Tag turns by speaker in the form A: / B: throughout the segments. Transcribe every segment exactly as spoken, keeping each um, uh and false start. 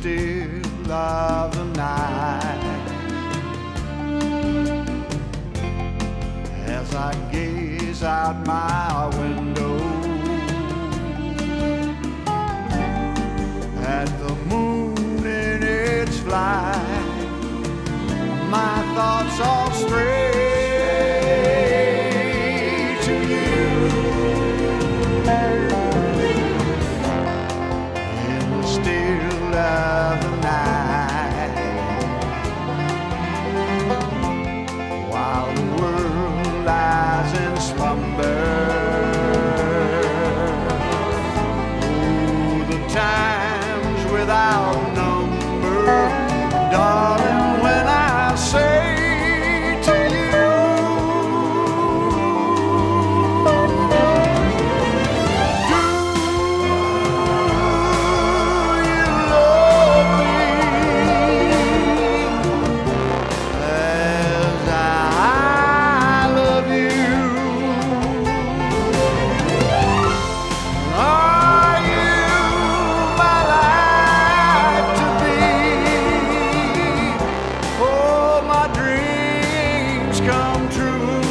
A: still of the night, as I gaze out my window at the moon in its flight, my thoughts all stray to you. In the still of the night, while the world lies in slumber, oh, the times without number, darling, when I say to you, do you love me as I love you? Are you my life to be? Oh, my dreams come true.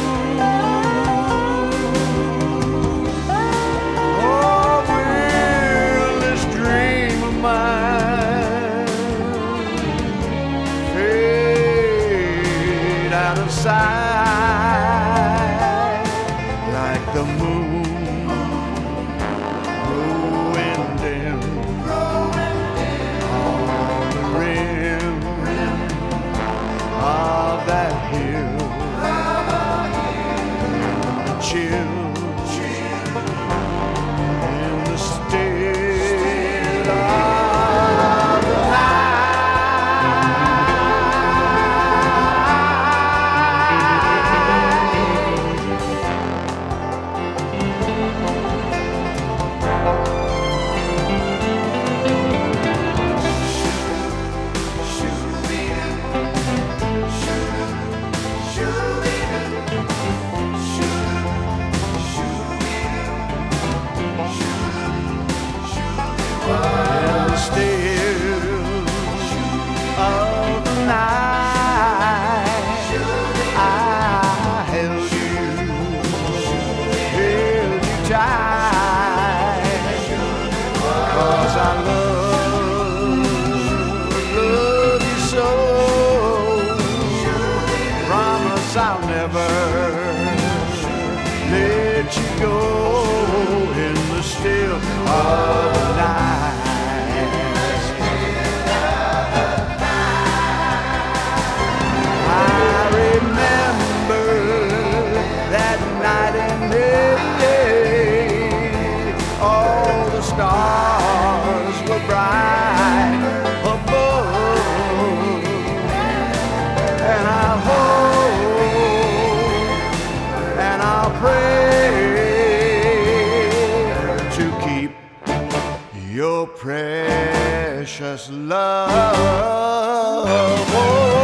A: Oh, will this dream of mine fade out of sight like the moon growing dim on the rim of that hill, the chill in the still of the in the still of the night, I held you, held you tight, 'cause I love, love you so. Promise I'll never let you go in the still of the night. I remember that night in May, all the stars were bright above, and I'll hope and I'll pray to keep your precious love. Oh,